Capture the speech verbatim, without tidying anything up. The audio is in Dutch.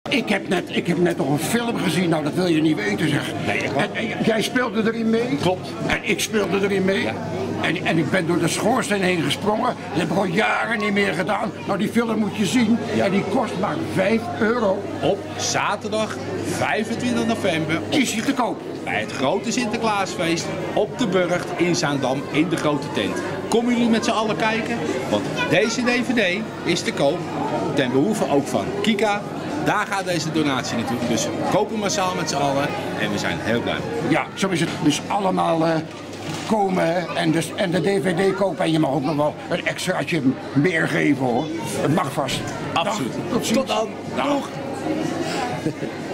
Ik heb, net, ik heb net nog een film gezien, nou dat wil je niet weten zeg. Nee, echt waar? En, en jij speelde erin mee? Klopt. En ik speelde erin mee. Ja. En, en ik ben door de schoorsteen heen gesprongen. Dat heb ik al jaren niet meer gedaan. Nou die film moet je zien. Ja. En die kost maar vijf euro. Op zaterdag vijfentwintig november Is hij te koop? bij het grote Sinterklaasfeest op de Burgt in Zaandam in de grote tent. Komen jullie met z'n allen kijken? Want deze D V D is te koop ten behoeve ook van Kika. Daar gaat deze donatie naartoe. Dus kopen massaal met z'n allen en we zijn heel blij. Ja, zo is het. Dus allemaal uh, komen en, dus, en de D V D kopen. En je mag ook nog wel een extraatje meer geven hoor. Het mag vast. Absoluut. Dag, tot ziens. Tot dan. Dag. Doeg.